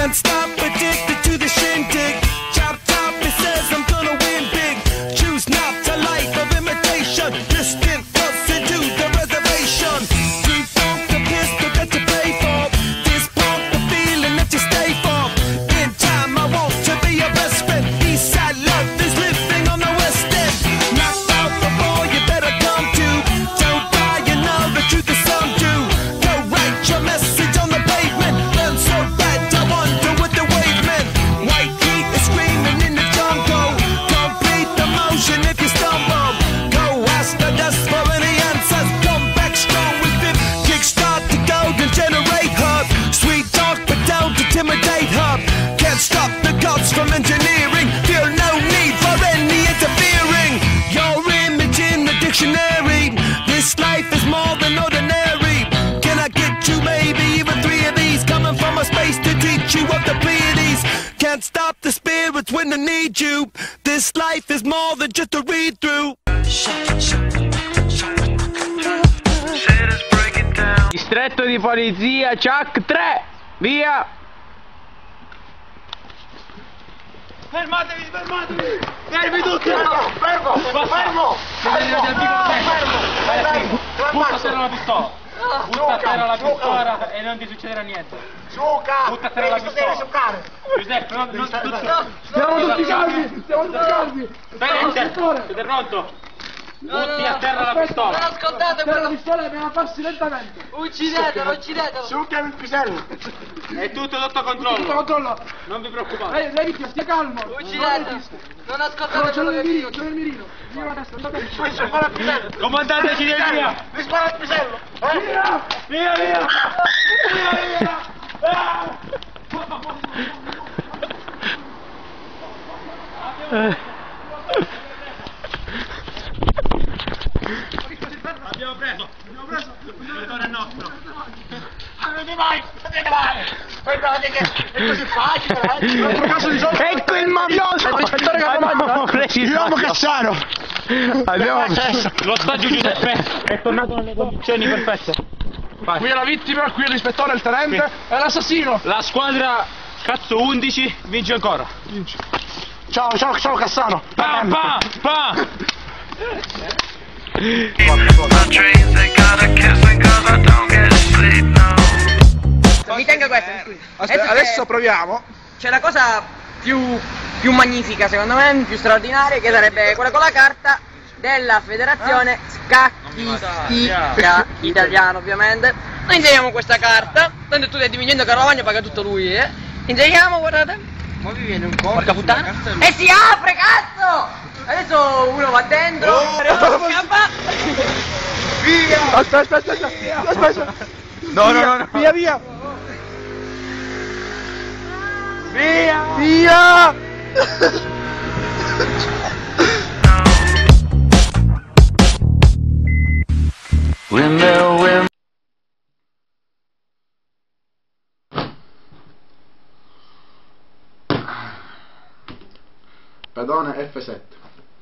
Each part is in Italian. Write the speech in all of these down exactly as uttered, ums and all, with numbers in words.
Can't stop, addicted to the shindig. Chop top, it says I'm gonna win big. Choose not a life of imitation. Distant us into the reservation. Too funk the pistol that you pay for. This pump the feeling that you stay for. In time I want to be your best friend. East side love is living on the west end. Knocked out before you better come to. Don't die, you know the truth is some do. Go write your message on the pavement. Burn so bad I wonder what the wave meant. White heat is screaming in the jungle. Complete the motion if you stumble. Go ask the dust for any answers. Come back strong with it. Kickstart the golden generate hub. Sweet talk but don't intimidate hub. Can't stop the gods from engineering. Feel no need for any interfering. Your image in the dictionary. This life is more than ordinary. Can I get you maybe even three of these? Coming from a space to teach you of the Pleiades. Can't stop the spirits when they need you. This life is more than just a read through. Distretto di polizia, Chuck tre, via! Fermatevi, fermatevi! Fermi tutti! Fermo! Fermo! Fermo! Butta a terra la pistola! Butta a terra la pistola e non ti succederà niente! Gioca! Butta a terra la pistola! Giocare! Giuseppe, non... non Stiamo tutti calmi! Stiamo tutti calmi! Siete pronto? Butti a terra la pistola! Non ascoltate La quello! pistola dobbiamo farsi lentamente! Uccidetelo, uccidetelo! Giocami il pisello! È tutto sotto Tutto controllo! controllo! Non vi preoccupate! Ehi, lei vittima, stia calmo! Uccidetelo! Non ascoltate No, c'è quello il che mirino, dico! c'è il mirino! Viva adesso, andate a mi spara il pisello! Comandante ci viene via! Mi spara il pisello! Via! Via, via! Via, via! Ah! Abbiamo preso! Abbiamo preso! Il direttore è nostro! Avete mai! Avete mai! Guardate che è così facile, eh! Un caso di solito! Ecco il mafioso! Abbiamo preso il L'uomo mafioso! Cassano! Abbiamo preso! Lo stagio Giuseppe è tornato nelle condizioni perfette! Qui è la vittima, qui è l'ispettore, il tenente e l'assassino! La squadra cazzo undici vince ancora! Ciao, ciao, ciao Cassano! Pa, pa, pa! Mi tenga questa, mi scusi. Aspetta, adesso proviamo. C'è la cosa più, più magnifica, secondo me, più straordinaria, che sarebbe quella con la carta della federazione scacchistica italiana, ovviamente. Noi inseriamo questa carta, tanto tu stai dipingendo Carovagno, paga tutto lui, eh. Inseriamo, guardate. Ma vi viene un po'. Porca puttana. E si apre, cazzo! Adesso uno va dentro, Oh, scappa. Via! Aspetta, aspetta, aspetta! Aspetta! No, no, no, no! Via, via! Via! Via! Pedone F sette.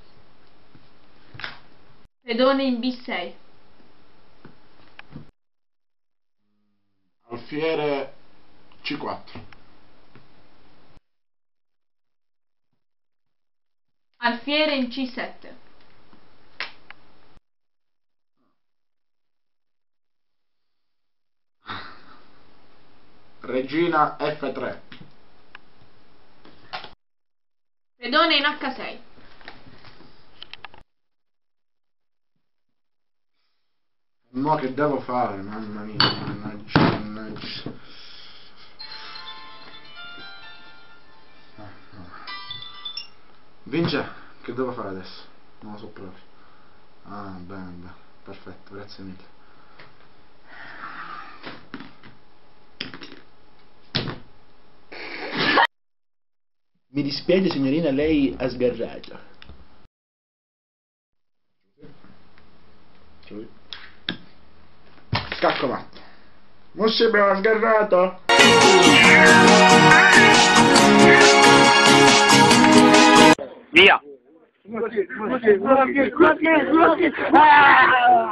Pedone in B sei. Alfiere C quattro. Alfiere in C sette. Regina F tre. Pedone in H sei. Ma che devo fare? Mamma mia, mannaggia, mannaggia. Vince, che devo fare adesso? Non lo so proprio. Ah, bene, bene, perfetto, grazie mille. Mi dispiace signorina, lei ha sgarrato. Scacco matto. Non si abbiamo sgarrato? Via! Così, così, così, così, così. Ah!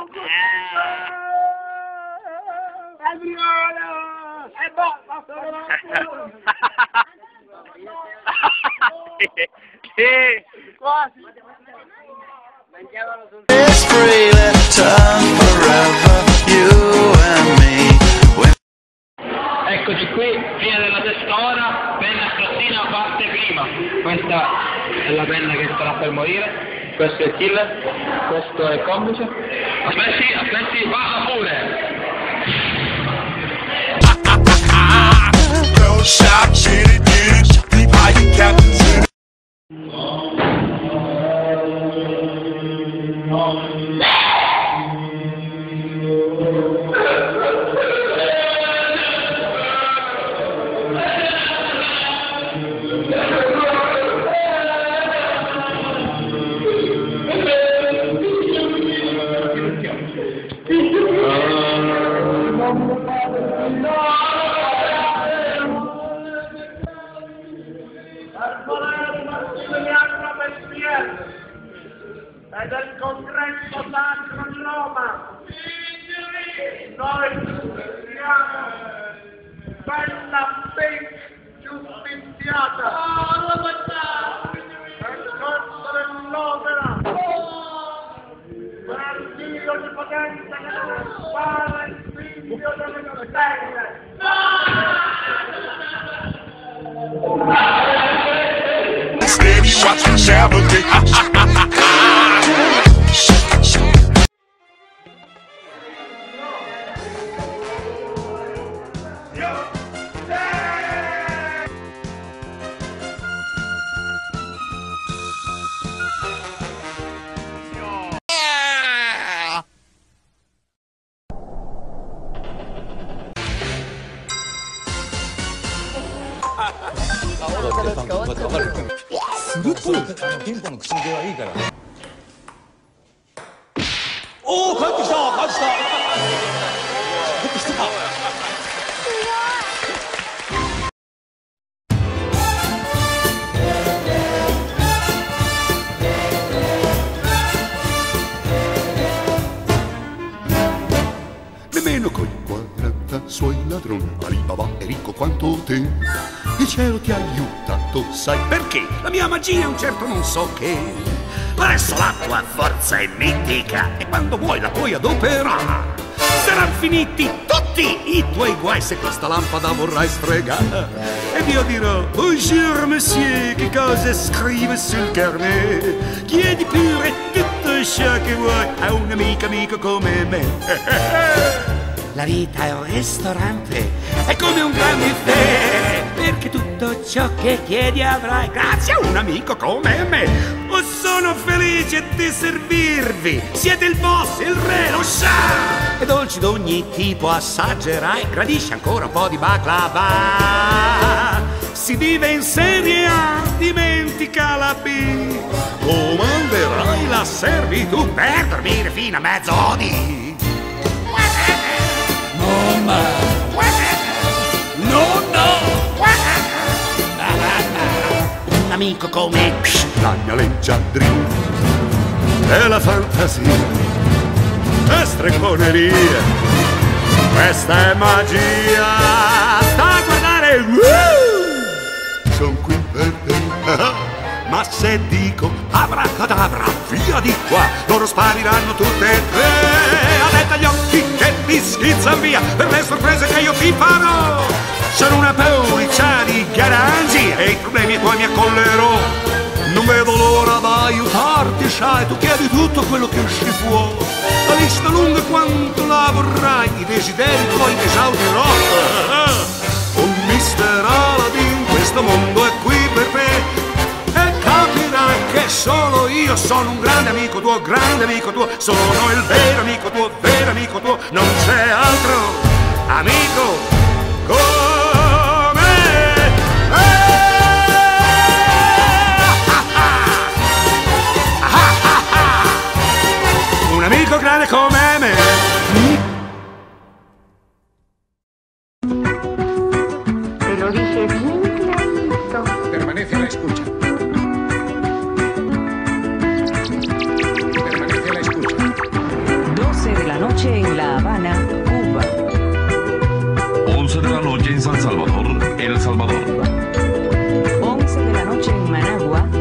Adriano! E basta! Sì, quasi. It's free, let's turn forever, you and me. Eccoci qui, fine della terza ora, penna strottina parte prima. Questa è la penna che starà per morire, questo è il killer, questo è il complice. Aspetti, aspetti, va pure! No shot, shit it, get it, deep high, you captain's in it. E del congresso sacro di Roma noi siamo bella ben giustiziata nel corso dell'opera per Dio di potenza che deve fare il figlio delle stelle. Steady, watch me shabbily. 오,帰ってきた帰ってきた帰ってきた Nemmeno coi quaranta suoi ladroni Alibaba è ricco quanto te. Il cielo ti ha aiutato, sai perché? La mia magia è un certo non so che. Adesso la tua forza è mitica e quando vuoi la puoi adoperare. Saranno finiti tutti i tuoi guai se questa lampada vorrai sfregare. Ed io dirò, bonjour monsieur, che cosa scrive sul carnet? Chiedi pure tutto ciò che vuoi a un amico amico come me. La vita è un ristorante, è come un gran buffet, perché tutto ciò che chiedi avrai grazie a un amico come me. Oh, sono felice di servirvi, siete il boss, il re, lo sa. E dolci d'ogni tipo assaggerai, gradisci ancora un po' di baklava. Si vive in Serie A, dimentica la B. Comanderai la servitù per dormire fino a mezzodì. 엄마 no no Un amico come la mia leggiadria è la fantasia, è stregoneria, questa è magia. Sta a guardare, uh! Son qui per te. Ma se dico abracadabra, via di qua, loro spariranno tutte e tre. Avete gli occhi che ti schizzano via per le sorprese che io ti farò. Sono una pauriccia di garanzia e i problemi tuoi mi accollerò. Non vedo l'ora da aiutarti, sai, tu chiedi tutto quello che ci può. La lista lunga quanto la vorrai, i desideri tuoi esaudirò. Un mister Aladdin, questo mondo è qui per te. Capirai che solo io sono un grande amico tuo, grande amico tuo, sono il vero amico tuo, vero amico tuo, non c'è altro amico come me. Un amico grande come me. Te lo dije bien clarito. permanece a la escucha permanece a la escucha doce de la noche en La Habana, Cuba. once de la noche en San Salvador, El Salvador. once de la noche en Managua,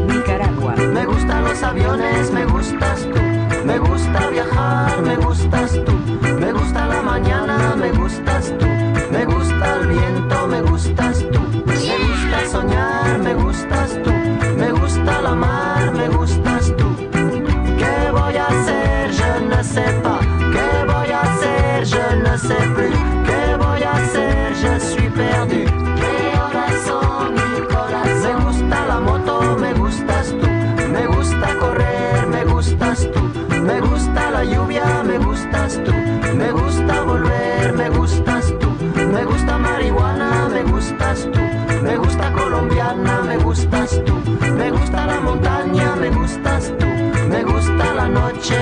gustas tú. Me gusta colombiana, me gustas tú. Me gusta la montaña, me gustas tú. Me gusta la noche.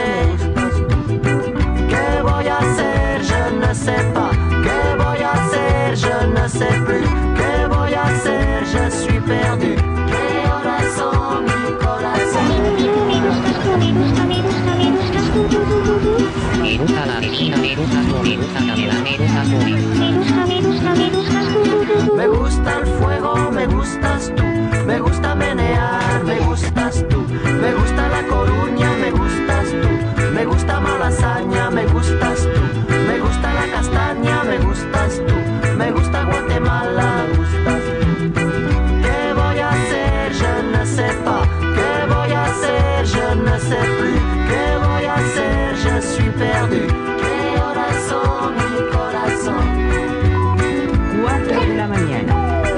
¿Qué voy a hacer? Je ne sais pas. ¿Qué voy a hacer? Je ne sais plus. ¿Qué voy a hacer? Je suis perdu. ¿Qué horas son, mi corazón? Me gusta la piscina, me gusta tú, me gusta Camila, me gusta tú. Me gusta el fuego, me gustas tú. Me gusta menear, me gustas tú. Me gusta La Coruña, me gustas tú. Me gusta Malasaña, me gustas tú. Me gusta la castaña, me gustas tú. Me gusta Guatemala, me gustas tú. ¿Qué voy a hacer? Je ne sais pas. ¿Qué voy a hacer? Je ne sais plus. ¿Qué voy a hacer? Je suis perdu. ¿Qué horas son, mi corazón? cuatro de la mañana.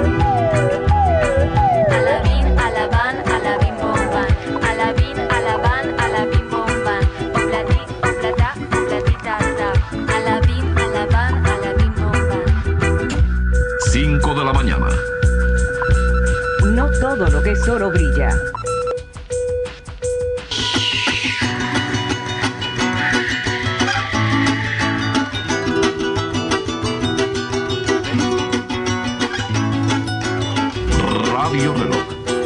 Alabín, alabán, alabín, bomban. Alabín, alabán, alabín, bomban. Obladi, oblada, obladita, da. Alabín, alabán, alabín, bomban. cinco de la mañana. No todo lo que es oro brilla. Radio Reloj.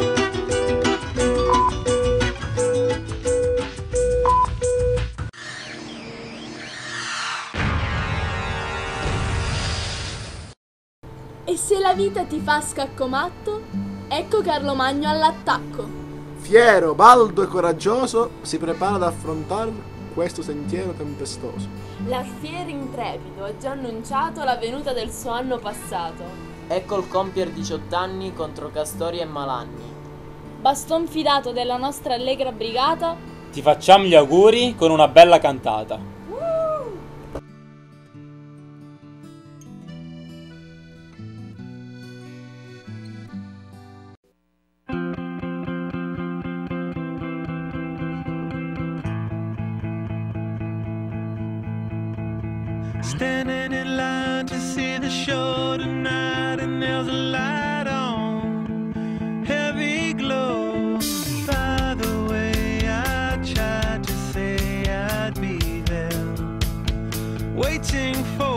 E se la vita ti fa scaccomatto, ecco Carlo Magno all'attacco. Fiero, baldo e coraggioso si prepara ad affrontare questo sentiero tempestoso. L'alfiere intrepido ha già annunciato la venuta del suo anno passato. Ecco il compier diciotto anni contro Castori e Malanni. Baston fidato della nostra allegra brigata, Ti facciamo gli auguri con una bella cantata. Standing in line to see the show tonight, and there's a light on, heavy glow. By the way, I tried to say I'd be there, waiting for